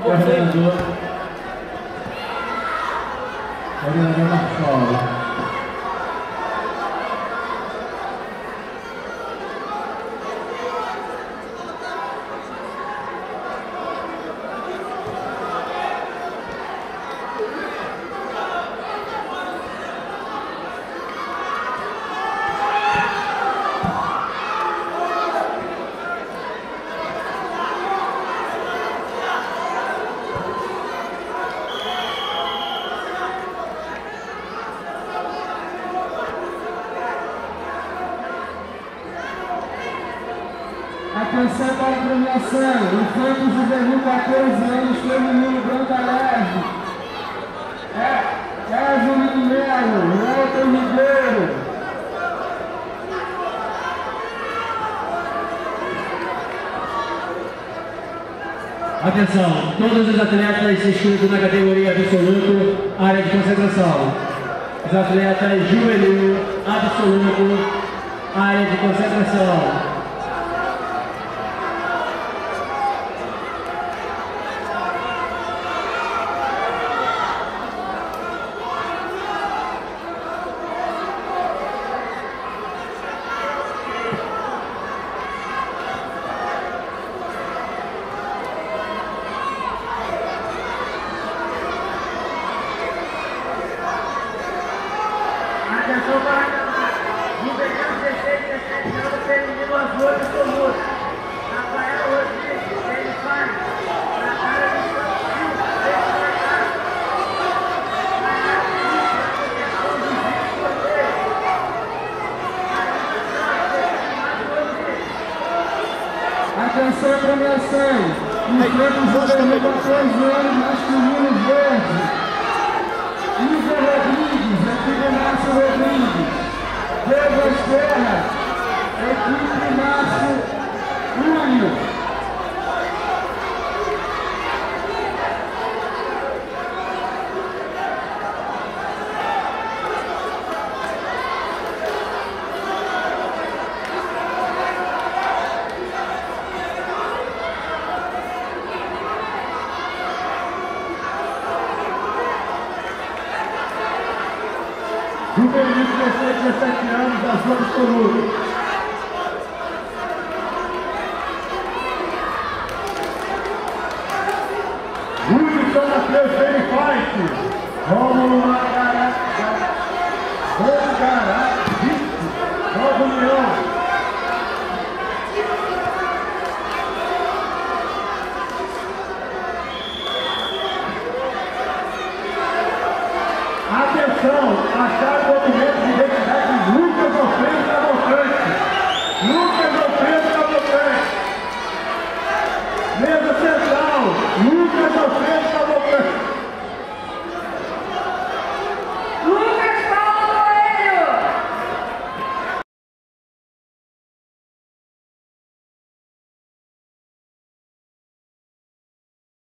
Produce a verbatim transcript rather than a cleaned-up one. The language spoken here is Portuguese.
Coordenador. Coordenador Marcelo. Atenção para a premiação, Infanto Juvenil quatorze anos, feminino Branca Leve. É, Evelyn Melo, Walter Ribeiro. Atenção, todos os atletas inscritos na categoria absoluto, área de concentração. Os atletas juvenil, absoluto, área de concentração. Atenção para a juvenil dezesseis, dezessete anos, feminino azul absoluto. Rafael Rodrigues, ele faz na área de São Atenção, premiação. Infanto Juvenil quatorze anos, masculino verde. Isa Rodrigues, equipe Márcio Rodrigues. Douglas Terra, equipe Márcio Júnior. Juvenil dezesseis, dezessete anos, azul absoluto. Wilson Matheus, ele fight. Vamos lá.